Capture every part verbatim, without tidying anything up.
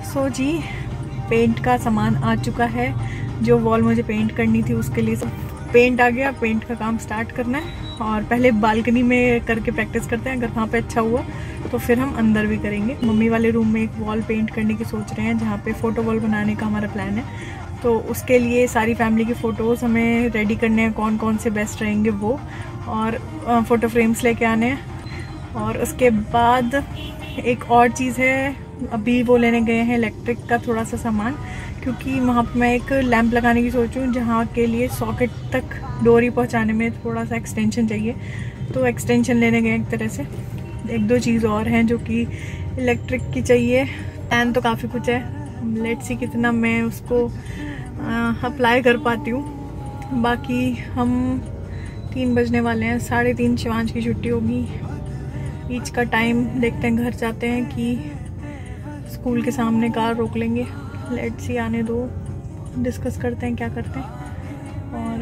सो जी paint का सामान आ चुका है। जो वॉल मुझे पेंट करनी थी उसके लिए सब पेंट आ गया। पेंट का काम स्टार्ट करना है और पहले बालकनी में करके प्रैक्टिस करते हैं। अगर वहाँ पे अच्छा हुआ तो फिर हम अंदर भी करेंगे। मम्मी वाले रूम में एक वॉल पेंट करने की सोच रहे हैं, जहाँ पे फ़ोटो वॉल बनाने का हमारा प्लान है। तो उसके लिए सारी फैमिली की फ़ोटोज़ हमें रेडी करने हैं, कौन कौन से बेस्ट रहेंगे वो, और फ़ोटो फ्रेम्स लेके आने हैं। और उसके बाद एक और चीज़ है, अभी वो लेने गए हैं इलेक्ट्रिक का थोड़ा सा सामान, क्योंकि वहाँ पर मैं एक लैंप लगाने की सोच रही हूँ, जहाँ के लिए सॉकेट तक डोरी पहुँचाने में थोड़ा सा एक्सटेंशन चाहिए। तो एक्सटेंशन लेने गए एक तरह से। एक दो चीज़ और हैं जो कि इलेक्ट्रिक की चाहिए। प्लान तो काफ़ी कुछ है, लेट्स सी कितना मैं उसको अप्लाई कर पाती हूँ। बाकी हम तीन बजने वाले हैं, साढ़े तीन शिवांश की छुट्टी होगी। बीच का टाइम देखते हैं, घर जाते हैं कि स्कूल के सामने कार रोक लेंगे। लेट्स सी आने दो, डिस्कस करते हैं क्या करते हैं। और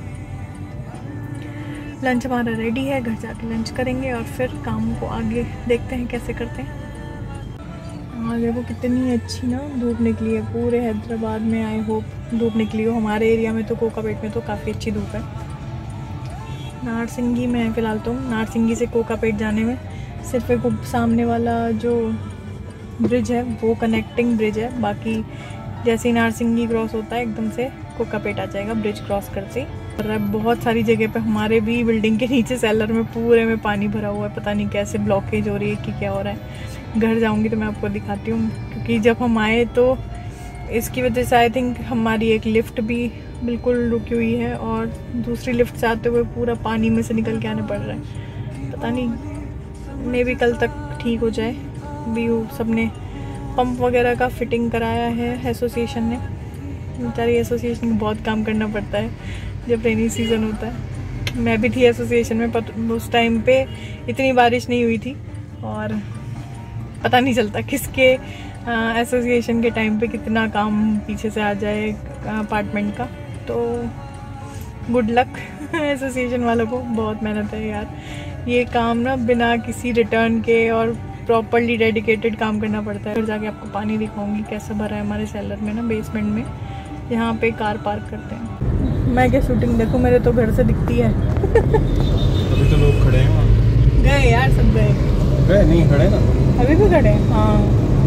लंच हमारा रेडी है, घर जाके लंच करेंगे और फिर काम को आगे देखते हैं कैसे करते हैं। और देखो कितनी अच्छी ना धूप निकली है पूरे हैदराबाद में। आई होप धूप निकली हो। हमारे एरिया में तो कोकापेट में तो काफ़ी अच्छी धूप है। नारसिंगी में फ़िलहाल तो नारसिंगी से कोकापेट जाने में सिर्फ एक सामने वाला जो ब्रिज है वो कनेक्टिंग ब्रिज है। बाकी जैसे ही नारसिंगी क्रॉस होता है एकदम से कोकापेट आ जाएगा ब्रिज क्रॉस करते ही। और बहुत सारी जगह पे हमारे भी बिल्डिंग के नीचे सेलर में पूरे में पानी भरा हुआ है। पता नहीं कैसे ब्लॉकेज हो रही है कि क्या हो रहा है। घर जाऊंगी तो मैं आपको दिखाती हूँ, क्योंकि जब हम आए तो इसकी वजह से आई थिंक हमारी एक लिफ्ट भी बिल्कुल रुकी हुई है और दूसरी लिफ्ट से आते हुए पूरा पानी में से निकल के आने पड़ रहा है। पता नहीं, मे भी कल तक ठीक हो जाए। व्यू सबने पंप वगैरह का फिटिंग कराया है एसोसिएशन ने। बेचारी एसोसिएशन को बहुत काम करना पड़ता है जब रेनी सीज़न होता है। मैं भी थी एसोसिएशन में, पर उस टाइम पे इतनी बारिश नहीं हुई थी और पता नहीं चलता किसके एसोसिएशन के टाइम पे कितना काम पीछे से आ जाए अपार्टमेंट का। तो गुड लक एसोसिएशन वालों को, बहुत मेहनत है यार। ये काम ना बिना किसी रिटर्न के और प्रॉपरली डेडिकेटेड काम करना पड़ता है। फिर जाके आपको पानी दिखाऊंगी कैसा भरा है हमारे सेलर में ना, बेसमेंट में, यहाँ पे कार पार्क करते हैं। मैं क्या शूटिंग देखो, मेरे तो घर से दिखती है। अभी तो लोग खड़े हैं वहाँ। गए यार, सब गए। गए नहीं, खड़े ना अभी भी खड़े हैं। हाँ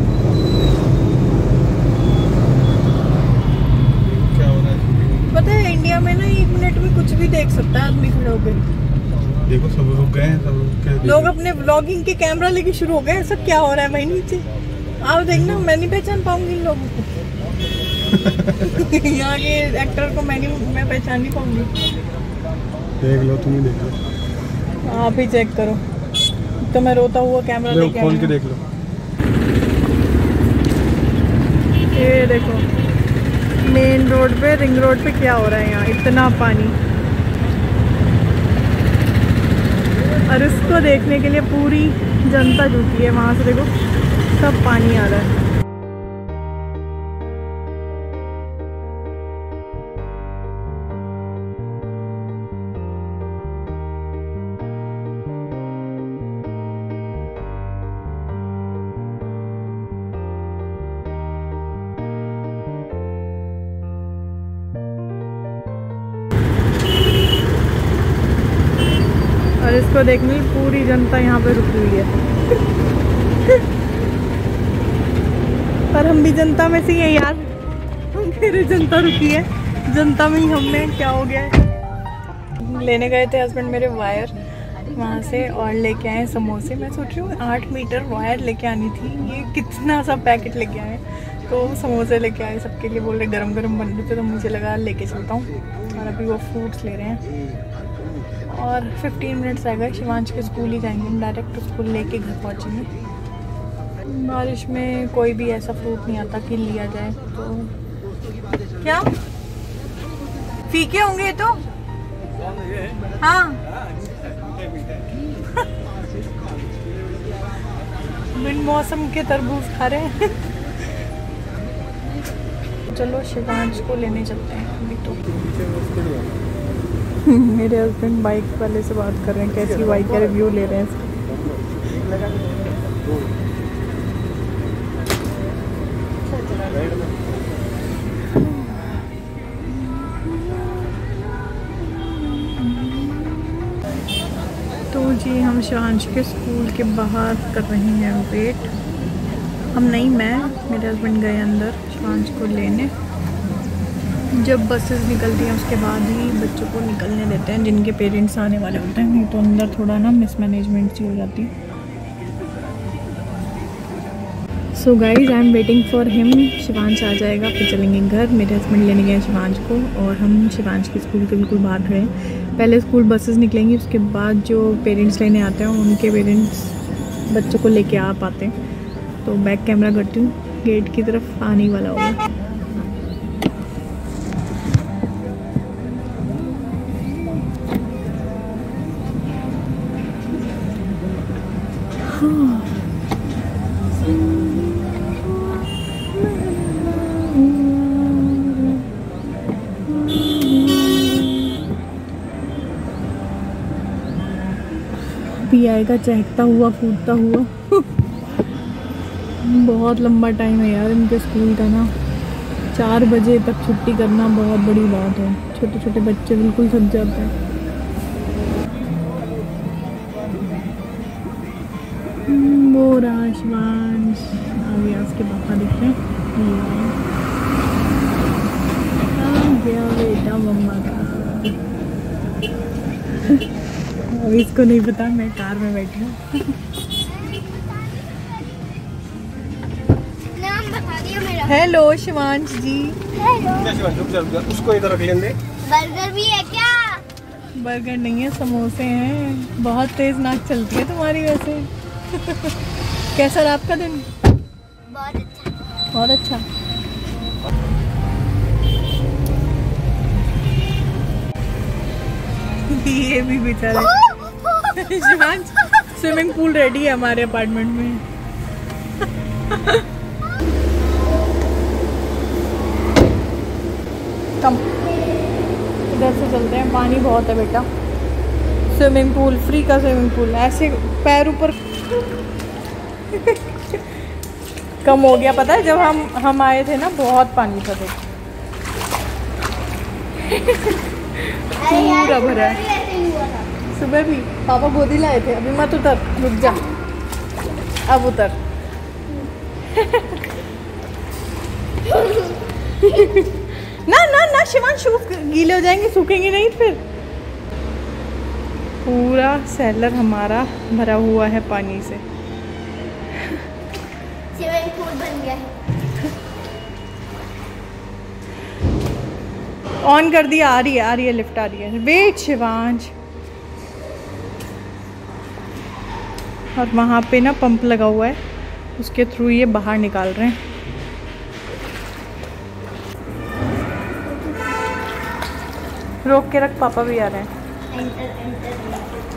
क्या हो रहा है? पता है इंडिया में ना एक मिनट में कुछ भी देख सकता है आदमी खड़े हो गए। देखो सब लोग गए हैं, सब लोग क्या लोग अपने व्लॉगिंग के कैमरा लेके शुरू हो गए। ऐसा क्या हो रहा है भाई नीचे? आप देखना, मैं नहीं पहचान पाऊंगी इन लोगों को। यहाँ के एक्टर को मैं नहीं मैं पहचान नहीं पाऊंगी। देख लो, तुम ही देख लो, आप ही चेक करो। तो मैं रोता हुआ कैमरा लेके खोल के देख लो। ये देखो मेन रोड पे, रिंग रोड पे क्या हो रहा है यहाँ, इतना पानी। और इसको देखने के लिए पूरी जनता जुटी है। वहाँ से देखो सब पानी आ रहा है। और इसको देखने पूरी जनता यहाँ पे रुकी हुई है। पर हम भी जनता में से ही है यार, फिर जनता रुकी है, जनता में ही हमने क्या हो गया है। लेने गए थे हस्बैंड मेरे वायर वहाँ से और लेके आए समोसे। मैं सोच रही हूँ आठ मीटर वायर लेके आनी थी, ये कितना सा पैकेट लेके आए। तो समोसे लेके आए सबके लिए, बोल रहे गरम गरम बन रहे थे, तो मुझे लगा लेके चलता हूँ। और अभी वो फ्रूट्स ले रहे हैं और पंद्रह मिनट्स आएगा शिवांश के स्कूल ही जाएंगे हम, डायरेक्ट स्कूल लेके घर पहुँचेंगे। बारिश में कोई भी ऐसा फ्रूट नहीं आता कि लिया जाए। तो क्या फीके होंगे तो हाँ बिन मौसम के तरबूज खा रहे हैं। चलो शिवांश को लेने चलते हैं अभी तो। मेरे हस्बैंड बाइक वाले से बात कर रहे हैं, कैसी बाइक का रिव्यू ले रहे हैं। तो जी हम शिवांश के स्कूल के बाहर कर रहे हैं वेट। हम नहीं, मैं मेरे हस्बैंड गए अंदर शिवांश को लेने। जब बसेस निकलती हैं उसके बाद ही बच्चों को निकलने देते हैं जिनके पेरेंट्स आने वाले होते हैं, नहीं तो अंदर थोड़ा ना मिसमैनेजमेंट सी हो जाती है। So guys I am waiting for him. Shivansh आ जाएगा फिर चलेंगे घर। मेरे हस्बैंड लेने गए शिवांश को और हम शिवांश के स्कूल के बिल्कुल बाहर खड़े हैं। पहले स्कूल बसेस निकलेंगी, उसके बाद जो पेरेंट्स लेने आते हैं उनके पेरेंट्स बच्चों को लेके आ पाते हैं। तो बैक कैमरा करती हूँ, गेट की तरफ आने वाला होगा। भी आएगा चहकता हुआ कूदता हुआ। बहुत लंबा टाइम है यार इनके स्कूल का ना। चार बजे तक छुट्टी करना बहुत बड़ी बात है। छोटे छोटे बच्चे बिल्कुल थक जाते हैं। वो रहा शिवांश आ गया, उसके पापा दिख रहे हैं। आ गया बेटा मम्मा का। अभी इसको नहीं पता मैं कार में बैठी हूँ। नाम बता दिया मेरा। हेलो शिवांश जी। हेलो। उसको इधर रख लेंगे। बर्गर भी है क्या? बर्गर नहीं है, समोसे हैं। बहुत तेज नाक चलती है तुम्हारी वैसे। कैसा रहा आपका दिन? बहुत अच्छा। बहुत अच्छा। ये भी बेचारे। शिवांश स्विमिंग पूल रेडी है हमारे अपार्टमेंट में। कम इधर से चलते हैं, पानी बहुत है बेटा। स्विमिंग पूल, फ्री का स्विमिंग पूल। ऐसे पैर ऊपर कम हो गया, पता है जब हम हम आए थे ना बहुत पानी था। देखो पूरा भरा है। सुबह भी पापा गोदी लाए थे। अभी मत उतर, रुक जा, अब उतर। ना ना ना शिवांश, शूज गीले हो जाएंगे, सूखेंगे नहीं फिर। पूरा सेलर हमारा भरा हुआ है पानी से। स्विमिंग पूल बन गया है। ऑन कर दिया, आ रही है आ रही है लिफ्ट आ रही है। वेट शिवांश। और वहाँ पे ना पंप लगा हुआ है, उसके थ्रू ये बाहर निकाल रहे हैं। रोक के रख, पापा भी आ रहे हैं। Enter enter.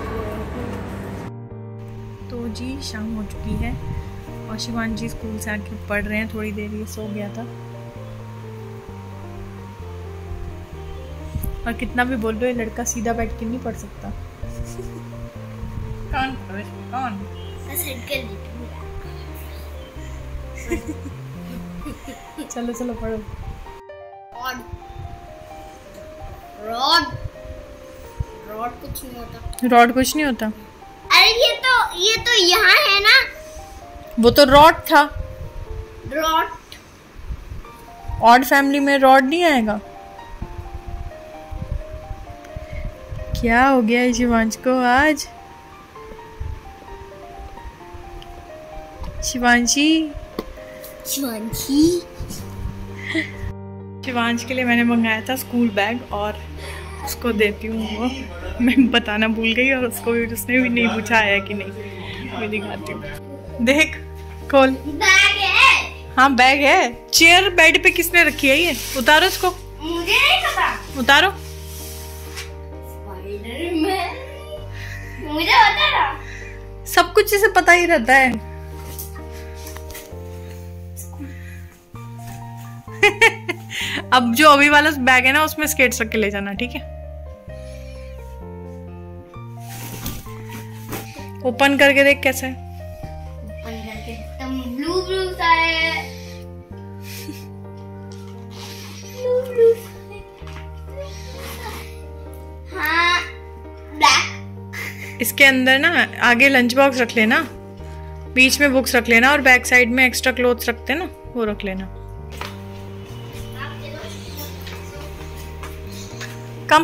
तो जी शाम हो चुकी है और शिवांश जी स्कूल से आके पढ़ रहे हैं। थोड़ी देर ये सो गया था। और कितना भी बोल रहे हो, लड़का सीधा बैठ के नहीं पढ़ सकता। कौन कौन चलो चलो पढ़ो। रॉड रॉड कुछ नहीं होता। रॉड कुछ नहीं होता। अरे ये तो ये तो यहाँ है ना। वो तो रॉड था। रॉड ऑड फैमिली में रॉड नहीं आएगा। क्या हो गया है शिवांश को आज? शिवांशी शिवांशी शिवांश के लिए मैंने मंगाया था स्कूल बैग और उसको देती हूँ। वो मैं बताना भूल गई और उसको भी उसने भी नहीं पूछा है कि नहीं। मैं दिखाती हूँ, देख खोल। बैग है। हाँ बैग है। चेयर बेड पे किसने रखी है? ये उतारो इसको। मुझे नहीं पता। उतारो। स्पाइडरमैन मुझे पता था। सब कुछ इसे पता ही रहता है। अब जो अभी वाला बैग है ना उसमें स्केट्स रख के ले जाना, ठीक है? ओपन करके देख कैसा है। ओपन करके एकदम ब्लू ब्लू सा है। हाँ ब्लैक। इसके अंदर ना आगे लंच बॉक्स रख लेना, बीच में बुक्स रख लेना और बैक साइड में एक्स्ट्रा क्लोथ्स रखते हैं ना, वो रख लेना। कम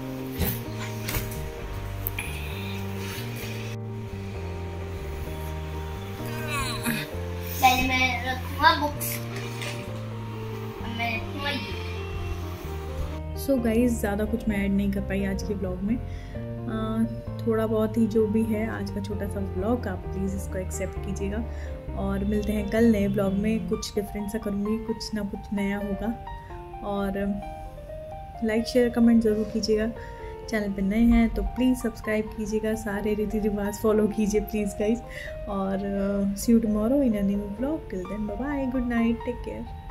पहले मैं रखूंगा बुक्स, मैं रखूंगा ये। सो गाइज ज़्यादा कुछ मैं ऐड नहीं कर पाई आज के ब्लॉग में। आ, थोड़ा बहुत ही जो भी है आज का छोटा सा ब्लॉग, आप प्लीज़ इसको एक्सेप्ट कीजिएगा और मिलते हैं कल नए ब्लॉग में। कुछ डिफरेंट सा करूँगी, कुछ ना कुछ नया होगा। और लाइक शेयर कमेंट ज़रूर कीजिएगा। चैनल पे नए हैं तो प्लीज़ सब्सक्राइब कीजिएगा, सारे रीति रिवाज फॉलो कीजिए प्लीज़ गाइज। और see you tomorrow in a new blog. Till then bye bye, good night, take care.